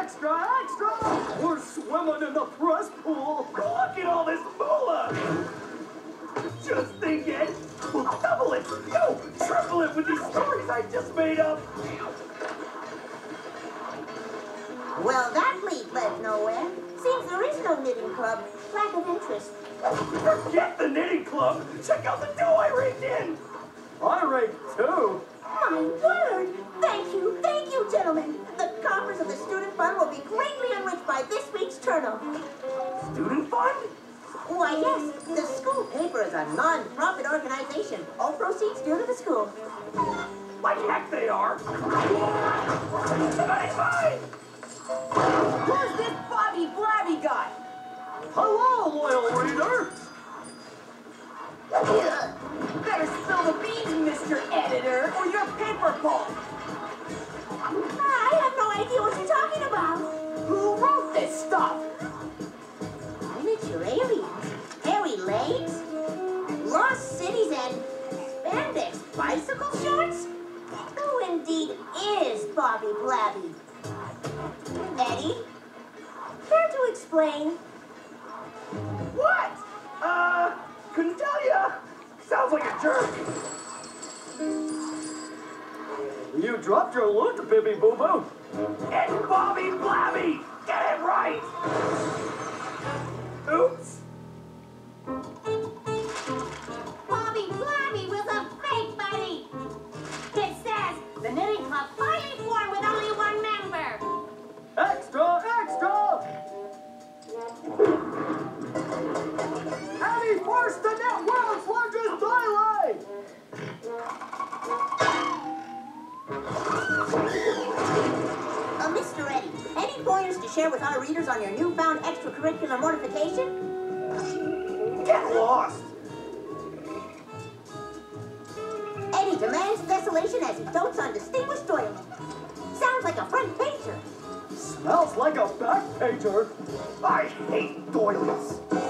Extra, extra! We're swimming in the press pool. Look at all this moolah! Just think, Ed, we'll double it, no, triple it with these stories I just made up. Well, that lead led nowhere. Seems there is no knitting club. Lack of interest. Forget the knitting club. Check out the dough I raked in. I raked too. My word! Thank you, gentlemen. The coffers of the student fund will be greatly enriched by this week's turnover. Student fund? Why, yes. The school paper is a non-profit organization. All proceeds due to the school. Like heck they are. Somebody's mine! Who's this Bobby Blabby guy? Hello, loyal reader! Better spill the beans, Mr. Editor, or your paper pulp. I have no idea what you're talking about. Who wrote this stuff? Miniature aliens, hairy legs, lost cities, and spandex bicycle shorts? Who indeed is Bobby Blabby? Eddie? Care to explain? What? Couldn't tell ya. Sounds like a jerk. You dropped your loot, Bibby Boo Boo. It's Bobby Blabby. Get it right. Oops. Bobby Blabby was a fake buddy. It says the knitting club finally formed with only one member. Extra, extra. Eddy first to net world's largest dilate. Mr. Eddy, any pointers to share with our readers on your newfound extracurricular mortification? Get lost. Eddy demands desolation as he dotes on distinguished oil. Sounds like a front pager. Smells like a back pager. I hate doilies.